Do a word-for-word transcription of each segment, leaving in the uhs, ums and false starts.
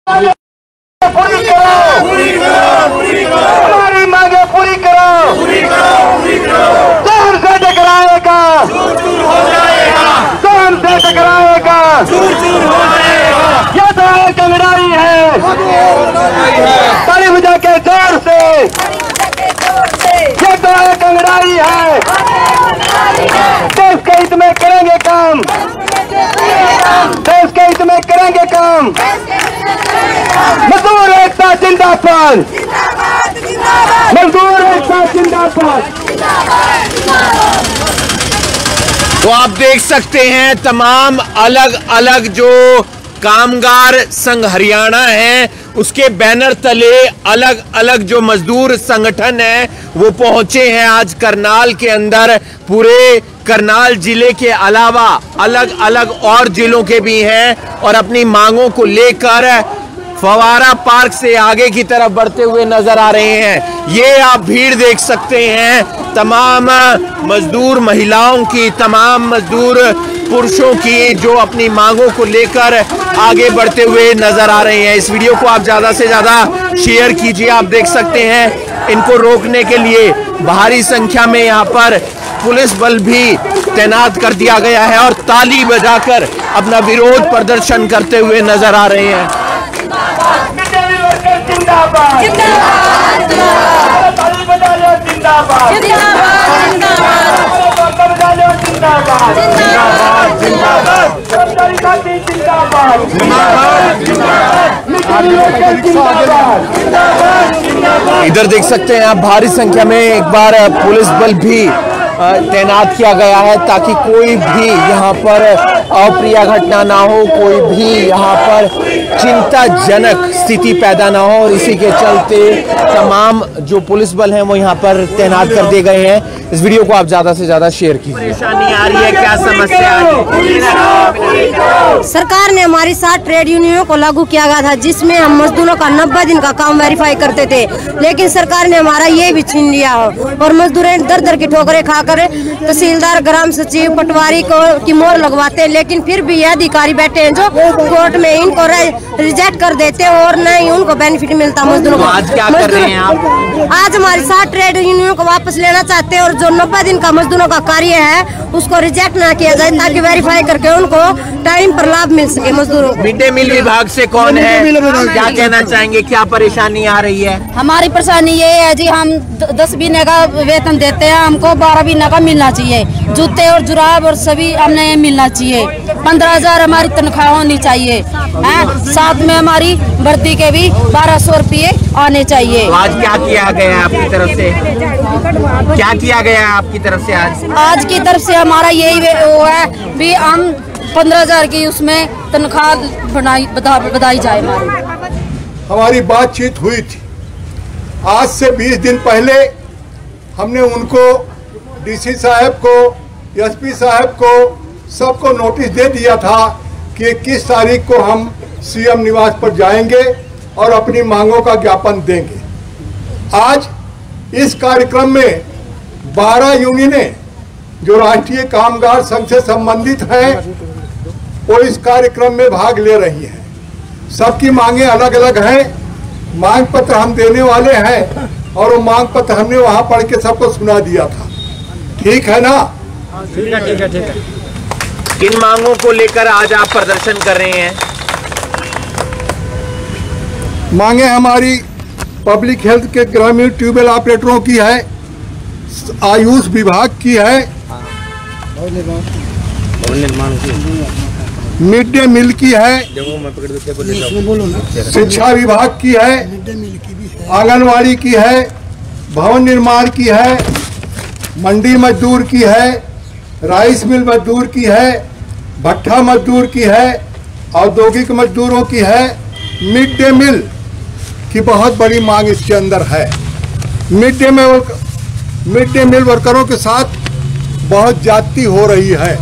पूरी करो, पूरी करो, पूरी करो, हमारी मांगे पूरी करो, पूरी करो, पूरी करो। जो हमसे टकराएगा चूर चूर हो जाएगा, जो हमसे टकराएगा चूर चूर हो जाएगा। ये तो है कंगड़ाई है, ताली बजा के जोर से, ये तो है कंगड़ाई है। देश के हित में करेंगे काम, देश के हित में करेंगे काम। मजदूर एकता जिंदाबाद, मजदूर एकता जिंदाबाद। तो आप देख सकते हैं तमाम अलग अलग जो कामगार संघ हरियाणा है उसके बैनर तले अलग अलग जो मजदूर संगठन है वो पहुंचे हैं आज करनाल के अंदर। पूरे करनाल जिले के अलावा अलग अलग और जिलों के भी हैं और अपनी मांगों को लेकर फवारा पार्क से आगे की तरफ बढ़ते हुए नजर आ रहे हैं। ये आप भीड़ देख सकते हैं तमाम मजदूर महिलाओं की, तमाम मजदूर पुरुषों की जो अपनी मांगों को लेकर आगे बढ़ते हुए नजर आ रहे हैं। इस वीडियो को आप ज्यादा से ज्यादा शेयर कीजिए। आप देख सकते हैं इनको रोकने के लिए भारी संख्या में यहाँ पर पुलिस बल भी तैनात कर दिया गया है और ताली बजाकर अपना विरोध प्रदर्शन करते हुए नजर आ रहे हैं। जिंदाबाद, जिंदाबाद, ताली बजा लो जिंदाबाद, जिंदाबाद, जिंदाबाद, जिंदाबाद, जिंदाबाद, जिंदाबाद, कर्मचारी साथी जिंदाबाद, जिंदाबाद, जिंदाबाद, जिंदाबाद। इधर देख सकते हैं आप भारी संख्या में एक बार पुलिस बल भी तैनात किया गया है ताकि कोई भी यहाँ पर अप्रिय घटना ना हो, कोई भी यहाँ पर चिंताजनक स्थिति पैदा ना हो और इसी के चलते तमाम जो पुलिस बल हैं वो यहाँ पर तैनात कर दिए गए हैं। इस वीडियो को आप ज्यादा से ज्यादा शेयर कीजिए। परेशानी आ रही है, क्या समस्या आ रही है? सरकार ने हमारी सात ट्रेड यूनियनों को लागू किया गया था जिसमें हम मजदूरों का नब्बे दिन का काम वेरीफाई करते थे, लेकिन सरकार ने हमारा ये भी छीन लिया और मजदूरें दर दर की ठोकरें खाकर तहसीलदार, ग्राम सचिव, पटवारी को की मोहर लगवाते हैं, लेकिन फिर भी ये अधिकारी बैठे हैं जो कोर्ट में इनको रिजेक्ट कर देते हैं और न ही उनको बेनिफिट मिलता मजदूरों को। आज क्या कर रहे हैं आप? आज हमारी सात ट्रेड यूनियनों को वापस लेना चाहते हैं और जो नब्बे दिन का मजदूरों का कार्य है उसको रिजेक्ट ना किया जाए ताकि वेरीफाई करके उनको टाइम पर लाभ मिल सके मजदूरों को। मिड डे मील विभाग से कौन है, क्या कहना चाहेंगे, क्या परेशानी आ रही है? हमारी परेशानी ये है जी, हम दस महीने का वेतन देते हैं, हमको बारह महीने का मिलना चाहिए। जूते और जुराब और सभी हमने मिलना चाहिए। पंद्रह हजार हमारी तनख्वाह होनी चाहिए, साथ में हमारी वर्दी के भी बारह सौ रुपये आने चाहिए। तो आज क्या किया गया है आपकी तरफ से, क्या किया गया है आपकी तरफ से? आज आज की तरफ से हमारा यही वो है भी हम पंद्रह हजार की उसमें तनख्वाह बनाई बताई जाए। हमारी हमारी बातचीत हुई थी आज से बीस दिन पहले। हमने उनको डीसी साहब को, एसपी साहब को, सबको नोटिस दे दिया था कि किस तारीख को हम सीएम निवास पर जाएंगे और अपनी मांगों का ज्ञापन देंगे। आज इस कार्यक्रम में बारह यूनियनें जो राष्ट्रीय कामगार संघ से संबंधित हैं वो इस कार्यक्रम में भाग ले रही हैं। सबकी मांगे अलग अलग हैं। मांग पत्र हम देने वाले हैं और वो मांग पत्र हमने वहां पढ़ के सबको सुना दिया था। ठीक है ना? ठीक है, ठीक है, ठीक है। किन मांगों को लेकर आज आप प्रदर्शन कर रहे हैं? मांगे हमारी पब्लिक हेल्थ के ग्रामीण ट्यूबवेल ऑपरेटरों की है, आयुष विभाग की है, मिड डे मील की है, शिक्षा विभाग की है, आंगनवाड़ी की है, भवन निर्माण की है, मंडी मजदूर की है, राइस मिल मजदूर की है, भट्ठा मजदूर की है, औद्योगिक मजदूरों की है। मिड डे मील की बहुत बड़ी मांग इसके अंदर है। Mid day meal mid day meal वर्करों के साथ बहुत ज्यादती हो रही है।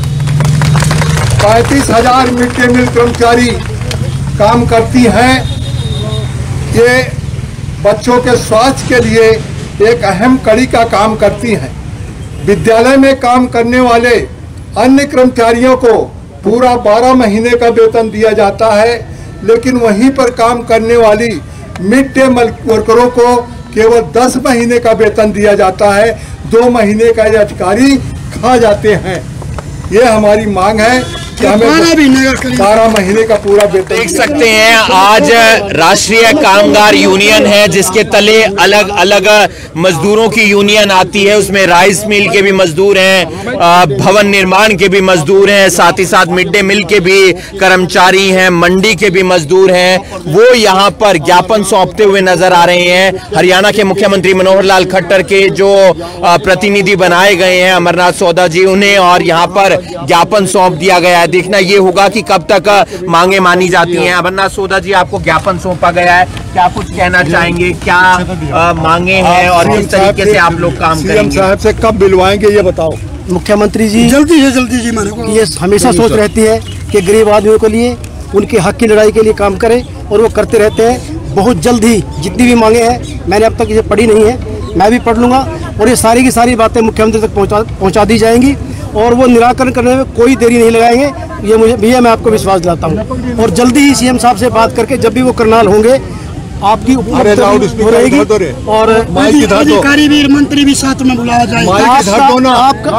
पैंतीस हजार मिड डे मील कर्मचारी काम करती हैं। ये बच्चों के स्वास्थ्य के लिए एक अहम कड़ी का काम करती हैं। विद्यालय में काम करने वाले अन्य कर्मचारियों को पूरा बारह महीने का वेतन दिया जाता है, लेकिन वहीं पर काम करने वाली मिड डे वर्करों को केवल दस महीने का वेतन दिया जाता है, दो महीने का ये अधिकारी खा जाते हैं। ये हमारी मांग है कि हमें बारह महीने का पूरा वेतन। देख सकते हैं आज राष्ट्रीय कामगार यूनियन है जिसके तले अलग अलग मजदूरों की यूनियन आती है। उसमें राइस मिल के भी मजदूर हैं, भवन निर्माण के भी मजदूर हैं, साथ ही साथ मिड डे मिल के भी कर्मचारी हैं, मंडी के भी मजदूर हैं। वो यहाँ पर ज्ञापन सौंपते हुए नजर आ रहे हैं। हरियाणा के मुख्यमंत्री मनोहर लाल खट्टर के जो प्रतिनिधि बनाए गए हैं अमरनाथ सौदा जी, उन्हें और यहाँ पर ज्ञापन सौंप दिया गया है। देखना ये होगा कि कब तक मांगे मानी जाती हैं। अमरनाथ सौदा जी, आपको ज्ञापन सौंपा गया है, क्या कुछ कहना चाहेंगे? क्या आ, मांगे हैं और किस तरीके से आप लोग काम करेंगे? सीएम साहब से कब मिलवाएंगे ये बताओ। मुख्यमंत्री जी जल्दी है जल्दी जी माने ये हमेशा सोच रहती है कि गरीब आदमियों के लिए उनके हक की लड़ाई के लिए काम करें और वो करते रहते हैं। बहुत जल्द ही जितनी भी मांगे हैं, मैंने अब तक ये पढ़ी नहीं है, मैं भी पढ़ लूँगा और ये सारी की सारी बातें मुख्यमंत्री तक पहुँचा पहुँचा दी जाएंगी और वो निराकरण करने में कोई देरी नहीं लगाएंगे। ये मुझे भैया मैं आपको विश्वास दिलाता हूँ और जल्दी ही सीएम साहब से बात करके जब भी वो करनाल होंगे आपकी हो रहेगी और अधिकारी भी मंत्री भी साथ में बुलाया जाएगा।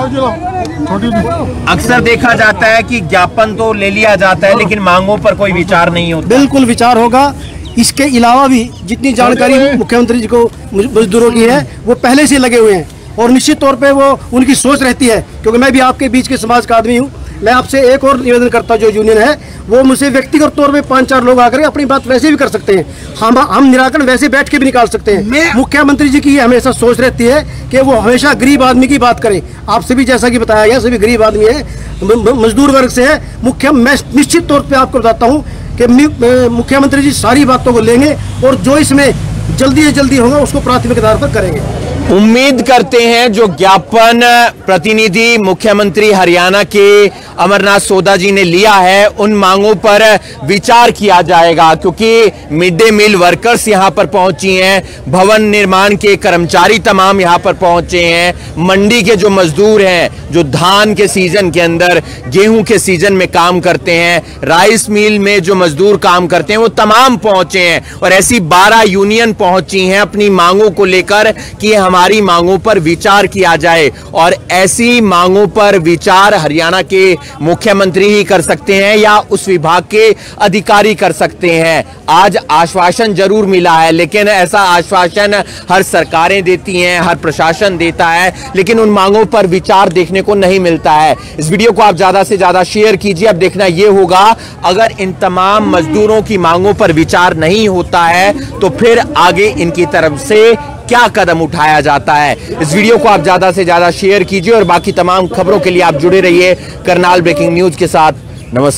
अक्सर देखा जाता है कि ज्ञापन तो ले लिया जाता है लेकिन मांगों पर कोई विचार नहीं होता। बिल्कुल विचार होगा। इसके अलावा भी जितनी जानकारी मुख्यमंत्री जी को मजदूरों की है वो पहले से लगे हुए हैं और निश्चित तौर पे वो उनकी सोच रहती है, क्योंकि मैं भी आपके बीच के समाज का आदमी हूँ। मैं आपसे एक और निवेदन करता हूँ, जो यूनियन है वो मुझसे व्यक्तिगत तौर पे पांच चार लोग आकर अपनी बात वैसे भी कर सकते हैं, हम हम निराकरण वैसे बैठ के भी निकाल सकते हैं। मुख्यमंत्री जी की हमेशा सोच रहती है कि वो हमेशा गरीब आदमी की बात करें। आपसे भी जैसा कि बताया गया सभी गरीब आदमी है, मजदूर वर्ग से है। मुख्य मैं निश्चित तौर पर आपको बताता हूँ कि मुख्यमंत्री जी सारी बातों को लेंगे और जो इसमें जल्दी से जल्दी होगा उसको प्राथमिकता आधार पर करेंगे। उम्मीद करते हैं जो ज्ञापन प्रतिनिधि मुख्यमंत्री हरियाणा के अमरनाथ सौदा जी ने लिया है उन मांगों पर विचार किया जाएगा, क्योंकि मिड डे मील वर्कर्स यहां पर पहुंची हैं, भवन निर्माण के कर्मचारी तमाम यहां पर पहुंचे हैं, मंडी के जो मजदूर हैं जो धान के सीजन के अंदर गेहूं के सीजन में काम करते हैं, राइस मिल में जो मजदूर काम करते हैं वो तमाम पहुंचे हैं और ऐसी बारह यूनियन पहुंची हैं अपनी मांगों को लेकर कि हमारी मांगों पर विचार किया जाए। और ऐसी मांगों पर विचार हरियाणा के मुख्यमंत्री ही कर सकते हैं या उस विभाग के अधिकारी कर सकते हैं। आज आश्वासन जरूर मिला है लेकिन ऐसा आश्वासन हर सरकारें देती हैं, हर प्रशासन देता है, लेकिन उन मांगों पर विचार देखने को नहीं मिलता है। इस वीडियो को आप ज्यादा से ज्यादा शेयर कीजिए। अब देखना यह होगा अगर इन तमाम मजदूरों की मांगों पर विचार नहीं होता है तो फिर आगे इनकी तरफ से क्या कदम उठाया जाता है। इस वीडियो को आप ज्यादा से ज्यादा शेयर कीजिए और बाकी तमाम खबरों के लिए आप जुड़े रहिए करनाल ब्रेकिंग न्यूज के साथ। नमस्कार।